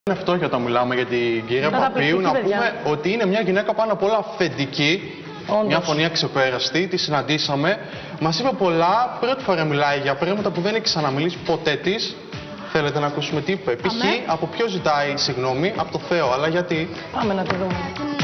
Είναι φτώχεια όταν μιλάμε για την κυρία Παπίου, να πούμε ότι είναι μια γυναίκα πάνω απ' όλα αυθεντική, μια φωνή αξεπέραστη, τη συναντήσαμε, μας είπε πολλά, πρώτη φορά μιλάει για πράγματα που δεν έχει ξαναμιλήσει ποτέ της. Θέλετε να ακούσουμε τι είπε? Π.χ. από ποιο ζητάει συγγνώμη? Από το Θεό, αλλά γιατί? Πάμε να το δούμε.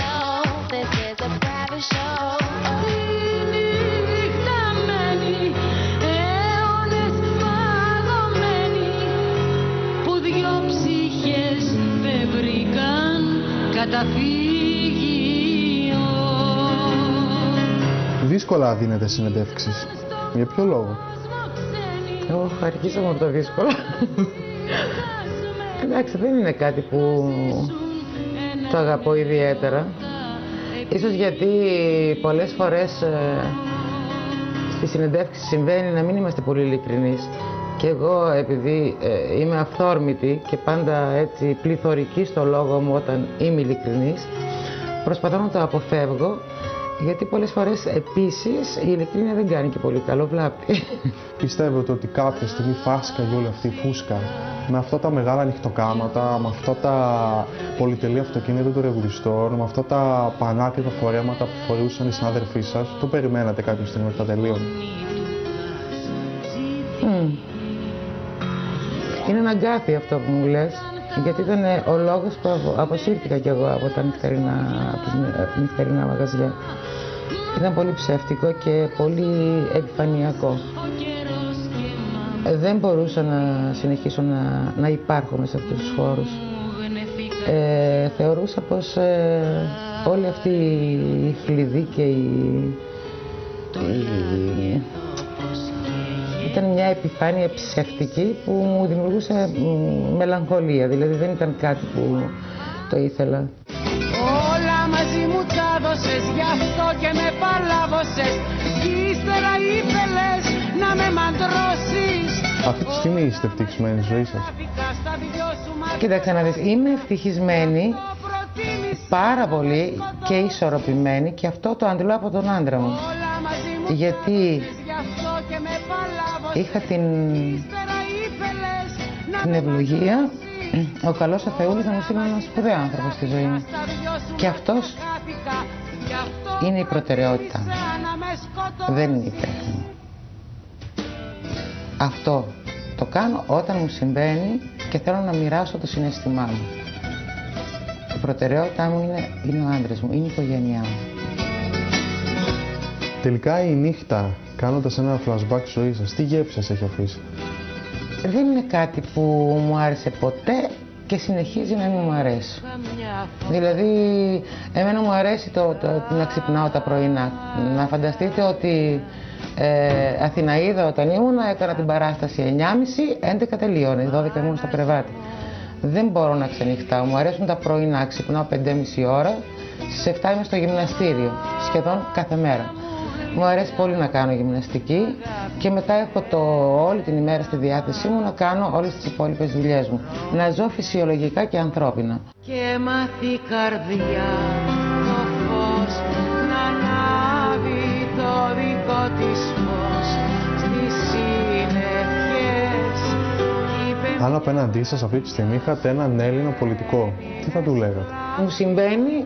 Δύσκολα δίνετε συνεντεύξεις. Για ποιο λόγο? Εγώ αρχίσαμε από το δύσκολο. Εντάξει, δεν είναι κάτι που το αγαπώ ιδιαίτερα. Ίσως γιατί πολλές φορές στις συνεντεύξεις συμβαίνει να μην είμαστε πολύ ειλικρινείς. Και εγώ, επειδή είμαι αυθόρμητη και πάντα έτσι πληθωρική στο λόγο μου όταν είμαι ειλικρινής, προσπαθώ να το αποφεύγω, γιατί πολλές φορές επίσης η ειλικρίνεια δεν κάνει και πολύ καλό, βλάπτει. Πιστεύετε ότι κάποια στιγμή φάσκαγε όλη αυτή η φούσκα με αυτά τα μεγάλα ανοιχτοκάματα, με αυτά τα πολυτελή αυτοκίνητα των ρευδιστών, με αυτά τα πανάκριβα φορέματα που φορούσαν οι συνάδελφοί σας? Το περιμένατε κάποια στιγμή ότι θα τελείωνε? Είναι ένα αγκάθι αυτό που μου λες, γιατί ήταν ο λόγος που αποσύρθηκα κι εγώ από τα νυχτερινά μαγαζιά. Ήταν πολύ ψεύτικο και πολύ επιφανειακό. Δεν μπορούσα να συνεχίσω να υπάρχω μέσα σε αυτούς τους χώρους. Θεωρούσα πως όλη αυτή η χλειδί και ήταν μια επιφάνεια ψεύτικη που μου δημιουργούσε μελαγχολία, δηλαδή δεν ήταν κάτι που το ήθελα. Όλα μαζί μου τα δώσες, γι' αυτό και με παλάβωσες, κι ύστερα ήθελες να με μαντρώσεις. Αυτή τη στιγμή είστε ευτυχισμένοι στη ζωή σας? Κοίταξε να δεις, είμαι ευτυχισμένη πάρα πολύ και ισορροπημένη, και αυτό το αντιλώ από τον άντρα μου. Γιατί είχα την ευλογία, ο καλός ο Θεούλης, να μου στείλει έναν σπουδαίο άνθρωπο στη ζωή μου. Και αυτός είναι η προτεραιότητα. Δεν είναι η τέχνη. Αυτό το κάνω όταν μου συμβαίνει και θέλω να μοιράσω το συναίσθημά μου. Η προτεραιότητά μου είναι ο άντρας μου, είναι η οικογένειά μου. Τελικά η νύχτα, κάνοντας ένα flashback στη ζωή σας, τι γεύση σας έχει αφήσει? Δεν είναι κάτι που μου άρεσε ποτέ και συνεχίζει να μην μου αρέσει. Δηλαδή, εμένα μου αρέσει να ξυπνάω τα πρωινά. Να φανταστείτε ότι Αθηναίδα όταν ήμουνα, έκανα την παράσταση 9.30, 11 τελείωνε, 12 ήμουν στο κρεβάτι. Δεν μπορώ να ξενυχτάω, μου αρέσουν τα πρωινά, ξυπνάω 5.30 ώρα, στις 7 είμαι στο γυμναστήριο, σχεδόν κάθε μέρα. Μου αρέσει πολύ να κάνω γυμναστική και μετά έχω όλη την ημέρα στη διάθεσή μου να κάνω όλες τις υπόλοιπες δουλειές μου. Να ζω φυσιολογικά και ανθρώπινα. Και μάθει η καρδιά το φως να ανάβει το δικό της φως στις συννεφιές. Αν απέναντί σας αυτή τη στιγμή είχατε έναν Έλληνα πολιτικό, τι θα του λέγατε? Μου συμβαίνει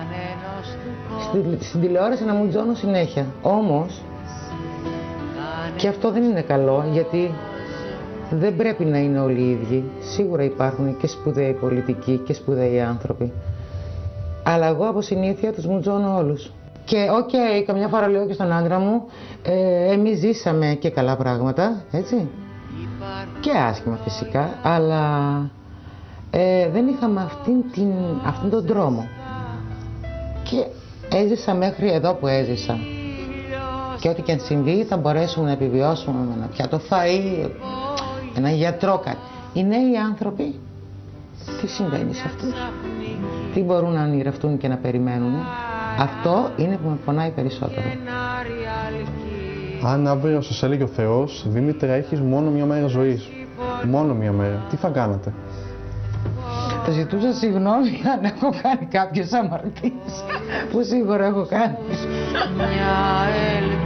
στην τηλεόραση να μου τζώνω συνέχεια. Όμως, και αυτό δεν είναι καλό, γιατί δεν πρέπει να είναι όλοι οι ίδιοι. Σίγουρα υπάρχουν και σπουδαίοι πολιτικοί και σπουδαίοι άνθρωποι. Αλλά εγώ από συνήθεια τους μου τζώνω όλους. Και καμιά φορά λέω και στον άντρα μου, εμείς ζήσαμε και καλά πράγματα, έτσι. Και άσχημα φυσικά, αλλά δεν είχαμε αυτόν τον δρόμο. Και έζησα μέχρι εδώ που έζησα. Και ό,τι και αν συμβεί θα μπορέσουμε να επιβιώσουμε με ένα πιάτο φαΐ, έναν γιατρό, κάτι. Οι νέοι άνθρωποι, τι συμβαίνει σε αυτούς? Τι μπορούν να ονειρευτούν και να περιμένουν? Αυτό είναι που με πονάει περισσότερο. Αν αύριο σας έλεγε ο Θεός, Δήμητρα, έχεις μόνο μια μέρα ζωής, μόνο μια μέρα, τι θα κάνατε? Θα ζητούσα συγγνώμη αν έχω κάνει κάποιες αμαρτίες, που σίγουρα έχω κάνει.